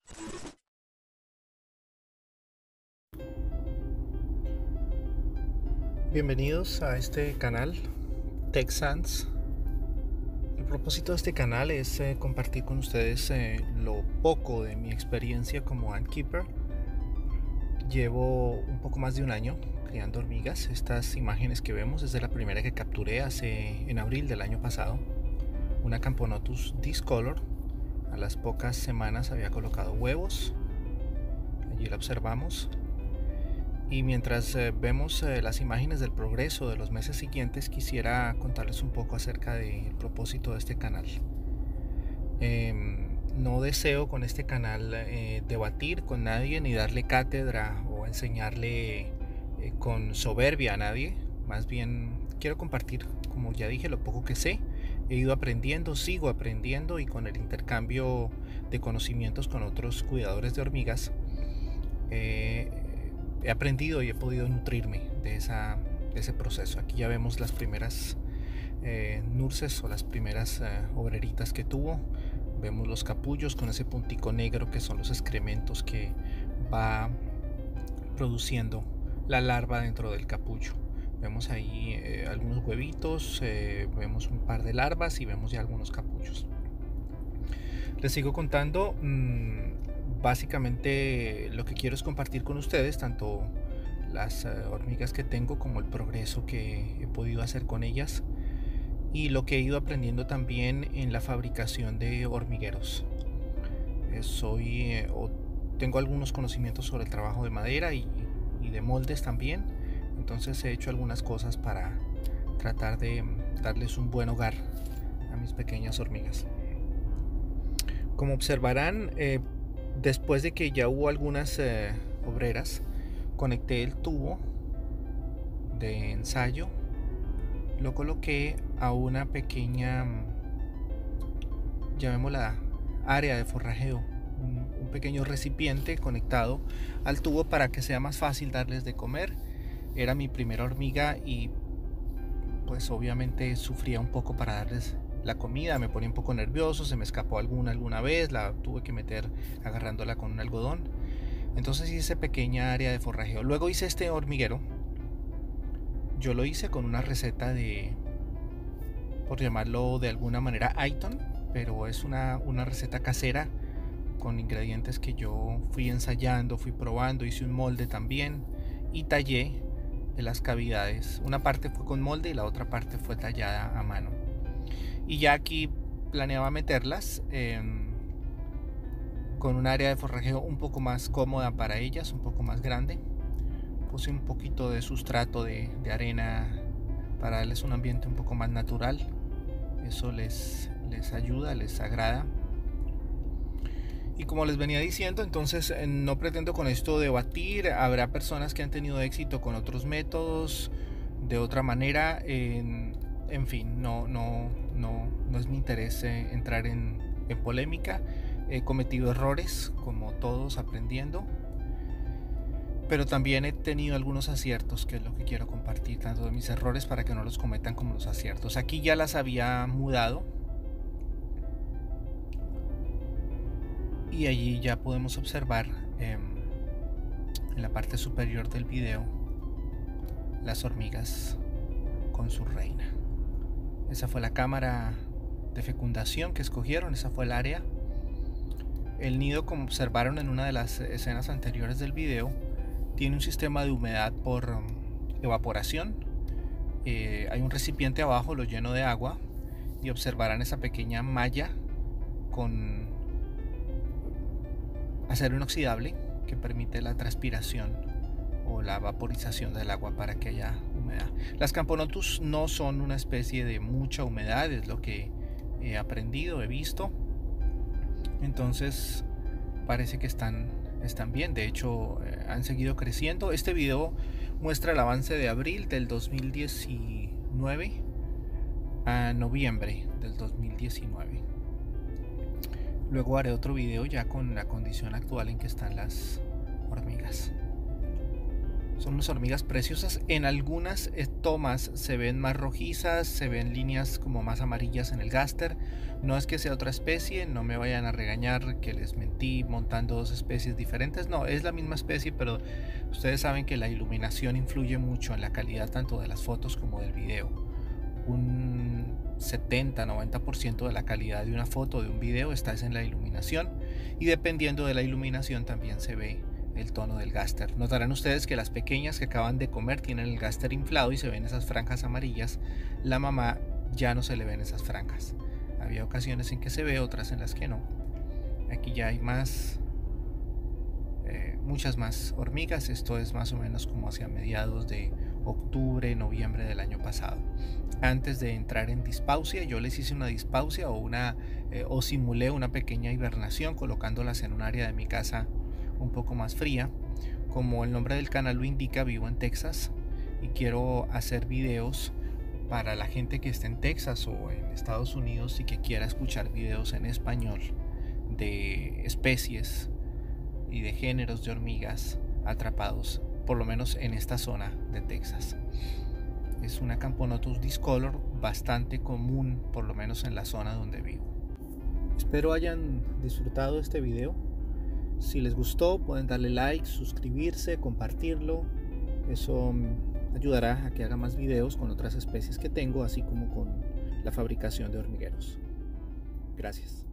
Bienvenidos a este canal TechSans. El propósito de este canal es compartir con ustedes lo poco de mi experiencia como antkeeper. Llevo un poco más de un año criando hormigas. Estas imágenes que vemos es de la primera que capturé en abril del año pasado. Una Camponotus discolor. A las pocas semanas había colocado huevos. Allí la observamos. Y mientras vemos las imágenes del progreso de los meses siguientes, quisiera contarles un poco acerca del propósito de este canal. No deseo con este canal debatir con nadie ni darle cátedra o enseñarle con soberbia a nadie. Más bien quiero compartir, como ya dije, lo poco que sé. He ido aprendiendo, sigo aprendiendo, y con el intercambio de conocimientos con otros cuidadores de hormigas he aprendido y he podido nutrirme de ese proceso. Aquí ya vemos las primeras nurses o las primeras obreritas que tuvo. Vemos los capullos con ese puntico negro que son los excrementos que va produciendo la larva dentro del capullo. Vemos ahí algunos huevitos, vemos un par de larvas y vemos ya algunos capullos. Les sigo contando. Básicamente lo que quiero es compartir con ustedes tanto las hormigas que tengo como el progreso que he podido hacer con ellas y lo que he ido aprendiendo también en la fabricación de hormigueros. Tengo algunos conocimientos sobre el trabajo de madera y de moldes también, entonces he hecho algunas cosas para tratar de darles un buen hogar a mis pequeñas hormigas. Como observarán, después de que ya hubo algunas obreras, conecté el tubo de ensayo, lo coloqué a una pequeña, llamémosla área de forrajeo, un pequeño recipiente conectado al tubo para que sea más fácil darles de comer. Era mi primera hormiga y pues obviamente sufría un poco para darles la comida, me ponía un poco nervioso, se me escapó alguna vez, la tuve que meter agarrándola con un algodón. Entonces hice pequeña área de forrajeo. Luego hice este hormiguero. Yo lo hice con una receta por llamarlo de alguna manera, Aiton, pero es una receta casera con ingredientes que yo fui ensayando, fui probando, hice un molde también y tallé las cavidades. Una parte fue con molde y la otra parte fue tallada a mano. Y ya aquí planeaba meterlas con un área de forrajeo un poco más cómoda para ellas, un poco más grande. Puse un poquito de sustrato de arena para darles un ambiente un poco más natural. Eso les ayuda, les agrada. Y como les venía diciendo, entonces no pretendo con esto debatir. Habrá personas que han tenido éxito con otros métodos, de otra manera. En fin, no es mi interés entrar en polémica. He cometido errores, como todos, aprendiendo. Pero también he tenido algunos aciertos, que es lo que quiero compartir, tanto de mis errores para que no los cometan como los aciertos. Aquí ya las había mudado. Y allí ya podemos observar en la parte superior del video las hormigas con su reina. Esa fue la cámara de fecundación que escogieron, esa fue el área. El nido, como observaron en una de las escenas anteriores del video, tiene un sistema de humedad por evaporación. Hay un recipiente abajo, lo lleno de agua, y observarán esa pequeña malla con acero inoxidable que permite la transpiración o la vaporización del agua para que haya humedad. Las Camponotus no son una especie de mucha humedad, es lo que he aprendido, he visto. Entonces parece que están bien. De hecho, han seguido creciendo. Este video muestra el avance de abril del 2019 a noviembre del 2019. Luego haré otro video ya con la condición actual en que están las hormigas. Son unas hormigas preciosas. En algunas tomas se ven más rojizas, se ven líneas como más amarillas en el gáster. No es que sea otra especie, no me vayan a regañar que les mentí montando dos especies diferentes. No, es la misma especie, pero ustedes saben que la iluminación influye mucho en la calidad tanto de las fotos como del video. Un 70-90% de la calidad de una foto o de un video está en la iluminación, y dependiendo de la iluminación también se ve el tono del gáster. Notarán ustedes que las pequeñas que acaban de comer tienen el gáster inflado y se ven esas franjas amarillas. La mamá ya no se le ven esas franjas. Había ocasiones en que se ve, otras en las que no. Aquí ya hay muchas más hormigas. Esto es más o menos como hacia mediados de octubre, noviembre del año pasado. Antes de entrar en dispausia, yo les hice una dispausia o simulé una pequeña hibernación colocándolas en un área de mi casa un poco más fría. Como el nombre del canal lo indica, vivo en Texas y quiero hacer videos para la gente que esté en Texas o en Estados Unidos y que quiera escuchar videos en español de especies y de géneros de hormigas atrapados, por lo menos en esta zona de Texas. Es una Camponotus discolor bastante común, por lo menos en la zona donde vivo. Espero hayan disfrutado este video. Si les gustó, pueden darle like, suscribirse, compartirlo. Eso ayudará a que haga más videos con otras especies que tengo, así como con la fabricación de hormigueros. Gracias.